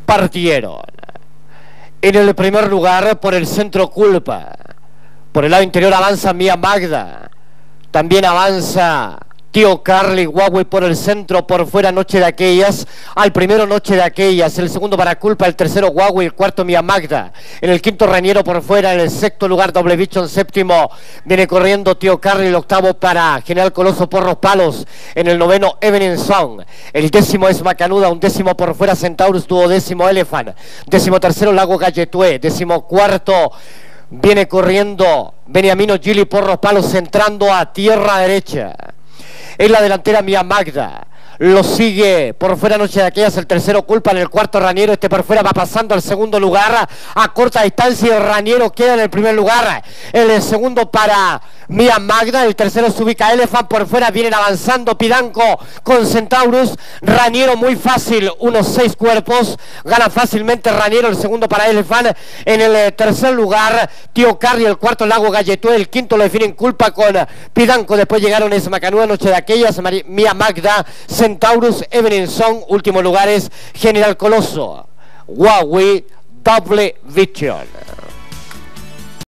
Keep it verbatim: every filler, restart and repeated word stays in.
partieron. En el primer lugar, por el centro Culpa. Por el lado interior avanza Mía Magda. También avanza Tío Carly, Huawei por el centro, por fuera Noche de Aquellas, al primero Noche de Aquellas, el segundo para Culpa, el tercero Huawei, el cuarto Mía Magda, en el quinto Raniero por fuera, en el sexto lugar Doble Bicho, en séptimo viene corriendo Tío Carly, el octavo para General Coloso por los palos, en el noveno Evening Song, el décimo es Macanuda, un décimo por fuera Centaurus, duodécimo Elephant, décimo tercero Lago Galletué, décimo cuarto viene corriendo Beniamino Gili por los palos, entrando a tierra derecha. En la delantera Mía Magda, lo sigue por fuera Noche de Aquellas, el tercero Culpa, en el cuarto Raniero, este por fuera va pasando al segundo lugar a corta distancia y el Raniero queda en el primer lugar, en el segundo para Mía Magda, el tercero se ubica Elephant, por fuera vienen avanzando Pidanco con Centaurus, Raniero muy fácil, unos seis cuerpos, gana fácilmente Raniero, el segundo para Elephant, en el tercer lugar Tío Carly, el cuarto Lago Galletué, el quinto lo definen Culpa con Pidanco, después llegaron Esmacanúa, Noche de Aquellas, Mía Magda, Centaurus, Evening Song, último lugar es General Coloso, Huawei, Doble Vision.